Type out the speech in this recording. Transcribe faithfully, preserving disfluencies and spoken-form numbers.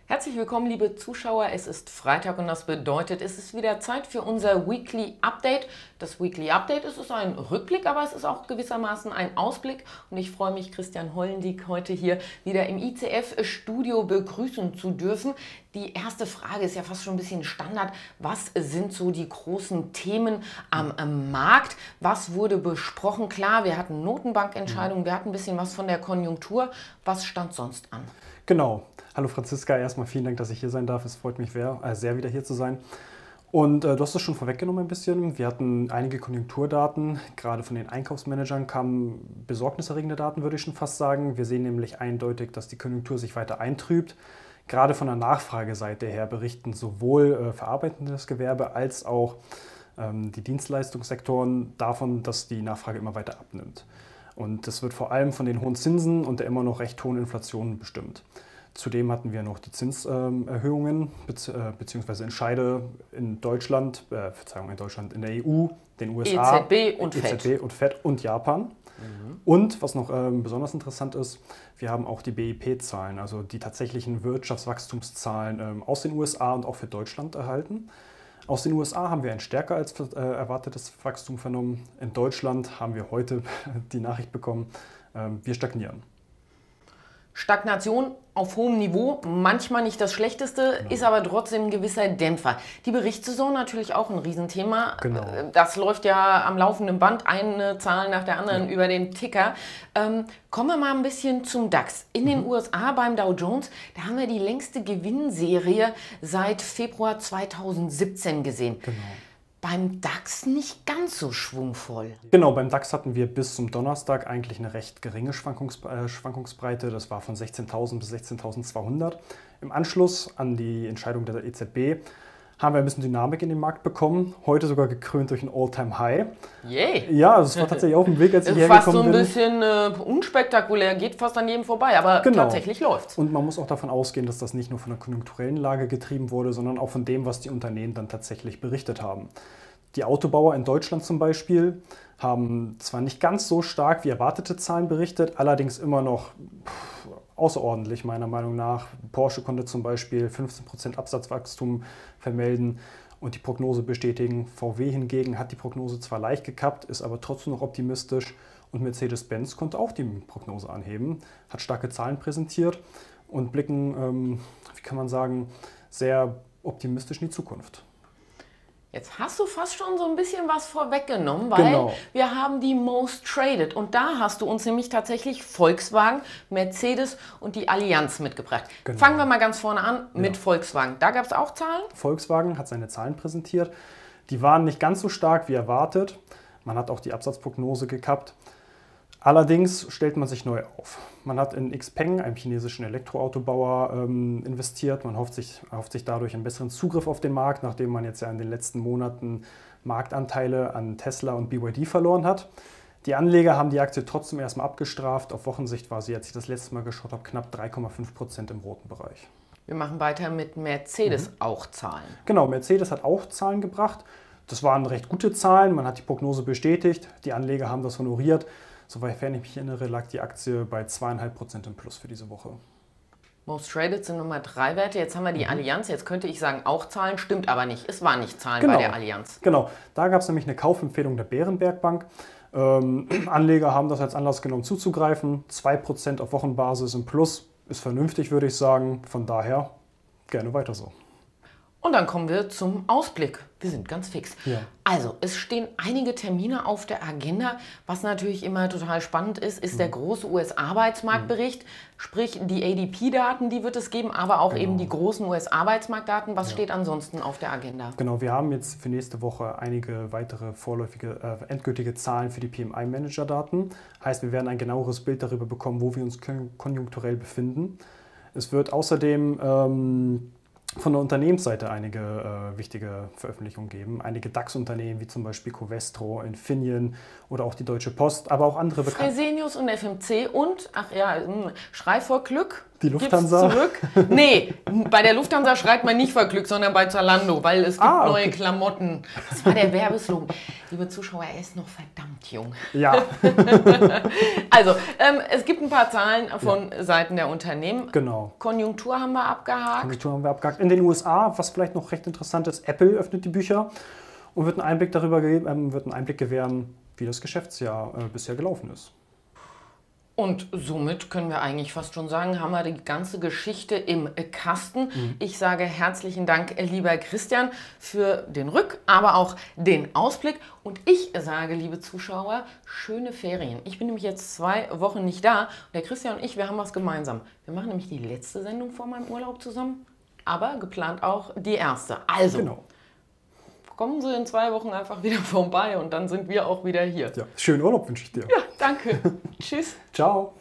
Herzlich willkommen, liebe Zuschauer. Es ist Freitag und das bedeutet, es ist wieder Zeit für unser Weekly Update. Das Weekly Update es ist ein Rückblick, aber es ist auch gewissermaßen ein Ausblick. Und ich freue mich, Christian Hollendiek heute hier wieder im I C F-Studio begrüßen zu dürfen. Die erste Frage ist ja fast schon ein bisschen Standard. Was sind so die großen Themen am, am Markt? Was wurde besprochen? Klar, wir hatten Notenbankentscheidungen, wir hatten ein bisschen was von der Konjunktur. Was stand sonst an? Genau. Hallo Franziska, erstmal vielen Dank, dass ich hier sein darf. Es freut mich sehr, äh, sehr wieder hier zu sein. Und äh, du hast es schon vorweggenommen ein bisschen. Wir hatten einige Konjunkturdaten, gerade von den Einkaufsmanagern kamen besorgniserregende Daten, würde ich schon fast sagen. Wir sehen nämlich eindeutig, dass die Konjunktur sich weiter eintrübt. Gerade von der Nachfrageseite her berichten sowohl äh, verarbeitendes Gewerbe als auch ähm, die Dienstleistungssektoren davon, dass die Nachfrage immer weiter abnimmt. Und das wird vor allem von den hohen Zinsen und der immer noch recht hohen Inflation bestimmt. Zudem hatten wir noch die Zinserhöhungen bzw. Entscheide in Deutschland, äh, Verzeihung, in Deutschland, in der E U, den U S A, E Z B und E Z B Fed. und Fed und Japan. Mhm. Und was noch ähm, besonders interessant ist, wir haben auch die B I P-Zahlen, also die tatsächlichen Wirtschaftswachstumszahlen ähm, aus den U S A und auch für Deutschland erhalten. Aus den U S A haben wir ein stärker als äh, erwartetes Wachstum vernommen. In Deutschland haben wir heute die Nachricht bekommen, äh, wir stagnieren. Stagnation auf hohem Niveau, manchmal nicht das Schlechteste, genau. Ist aber trotzdem ein gewisser Dämpfer. Die Berichtssaison natürlich auch ein Riesenthema. Genau. Das läuft ja am laufenden Band, eine Zahl nach der anderen ja. über den Ticker. Ähm, kommen wir mal ein bisschen zum DAX. In den mhm. U S A beim Dow Jones, da haben wir die längste Gewinnserie seit Februar zweitausendsiebzehn gesehen. Genau. Beim DAX nicht ganz so schwungvoll. Genau, beim DAX hatten wir bis zum Donnerstag eigentlich eine recht geringe Schwankungs äh, Schwankungsbreite. Das war von sechzehntausend bis sechzehntausendzweihundert. Im Anschluss an die Entscheidung der E Z B haben wir ein bisschen Dynamik in den Markt bekommen. Heute sogar gekrönt durch ein All-Time-High. Yay! Ja, also es war tatsächlich auf dem Weg, als ich hierher hergekommen bin. Fast so ein bin. bisschen äh, unspektakulär, geht fast an jedem vorbei, aber genau. tatsächlich läuft's. Und man muss auch davon ausgehen, dass das nicht nur von der konjunkturellen Lage getrieben wurde, sondern auch von dem, was die Unternehmen dann tatsächlich berichtet haben. Die Autobauer in Deutschland zum Beispiel haben zwar nicht ganz so stark wie erwartete Zahlen berichtet, allerdings immer noch pff, außerordentlich meiner Meinung nach. Porsche konnte zum Beispiel fünfzehn Prozent Absatzwachstum vermelden und die Prognose bestätigen. V W hingegen hat die Prognose zwar leicht gekappt, ist aber trotzdem noch optimistisch und Mercedes-Benz konnte auch die Prognose anheben, hat starke Zahlen präsentiert und blicken, ähm, wie kann man sagen, sehr optimistisch in die Zukunft. Jetzt hast du fast schon so ein bisschen was vorweggenommen, weil genau. wir haben die Most Traded und da hast du uns nämlich tatsächlich Volkswagen, Mercedes und die Allianz mitgebracht. Genau. Fangen wir mal ganz vorne an mit ja. Volkswagen. Da gab es auch Zahlen? Volkswagen hat seine Zahlen präsentiert. Die waren nicht ganz so stark wie erwartet. Man hat auch die Absatzprognose gekappt. Allerdings stellt man sich neu auf. Man hat in Xpeng, einem chinesischen Elektroautobauer, ähm, investiert. Man hofft sich, erhofft sich dadurch einen besseren Zugriff auf den Markt, nachdem man jetzt ja in den letzten Monaten Marktanteile an Tesla und B Y D verloren hat. Die Anleger haben die Aktie trotzdem erstmal abgestraft. Auf Wochensicht war sie, als ich das letzte Mal geschaut habe, knapp drei Komma fünf Prozent im roten Bereich. Wir machen weiter mit Mercedes, mhm. auch Zahlen. Genau, Mercedes hat auch Zahlen gebracht. Das waren recht gute Zahlen. Man hat die Prognose bestätigt. Die Anleger haben das honoriert. Soweit ich mich erinnere, lag die Aktie bei zwei Komma fünf Prozent im Plus für diese Woche. Most Traded sind Nummer drei Werte. Jetzt haben wir die mhm. Allianz. Jetzt könnte ich sagen, auch Zahlen. Stimmt aber nicht. Es waren nicht Zahlen genau. bei der Allianz. Genau. Da gab es nämlich eine Kaufempfehlung der Bärenberg Bank. Ähm, Anleger haben das als Anlass genommen zuzugreifen. zwei Prozent auf Wochenbasis im Plus ist vernünftig, würde ich sagen. Von daher gerne weiter so. Und dann kommen wir zum Ausblick. Wir sind ganz fix. Ja. Also, es stehen einige Termine auf der Agenda. Was natürlich immer total spannend ist, ist mhm. der große U S-Arbeitsmarktbericht. Mhm. Sprich, die A D P-Daten, die wird es geben, aber auch genau. eben die großen U S-Arbeitsmarktdaten. Was ja. steht ansonsten auf der Agenda? Genau, wir haben jetzt für nächste Woche einige weitere vorläufige, äh, endgültige Zahlen für die P M I-Manager-Daten. Heißt, wir werden ein genaueres Bild darüber bekommen, wo wir uns konjunkturell befinden. Es wird außerdem Ähm, von der Unternehmensseite einige äh, wichtige Veröffentlichungen geben. Einige DAX-Unternehmen wie zum Beispiel Covestro, Infineon oder auch die Deutsche Post, aber auch andere bekannte. Fresenius und F M C und, ach ja, Schrei vor Glück. Die Lufthansa? Gibt's zurück? Nee, bei der Lufthansa schreit man nicht vor Glück, sondern bei Zalando, weil es gibt Ah, okay. neue Klamotten. Das war der Werbeslogan. Liebe Zuschauer, er ist noch verdammt jung. Ja, Also, ähm, es gibt ein paar Zahlen von Seiten der Unternehmen. genau. Konjunktur haben wir abgehakt. Konjunktur haben wir abgehakt. In den U S A, was vielleicht noch recht interessant ist, Apple öffnet die Bücher und wird einen Einblick darüber geben, ähm, wird einen Einblick gewähren, wie das Geschäftsjahr äh, bisher gelaufen ist. Und somit können wir eigentlich fast schon sagen, haben wir die ganze Geschichte im Kasten. Mhm. Ich sage herzlichen Dank, lieber Christian, für den Rück-, aber auch den Ausblick. Und ich sage, liebe Zuschauer, schöne Ferien. Ich bin nämlich jetzt zwei Wochen nicht da. Und der Christian und ich, wir haben was gemeinsam. Wir machen nämlich die letzte Sendung vor meinem Urlaub zusammen, aber geplant auch die erste. Also, Genau. kommen Sie in zwei Wochen einfach wieder vorbei und dann sind wir auch wieder hier. Ja, schönen Urlaub wünsche ich dir. Ja, danke. Tschüss. Ciao.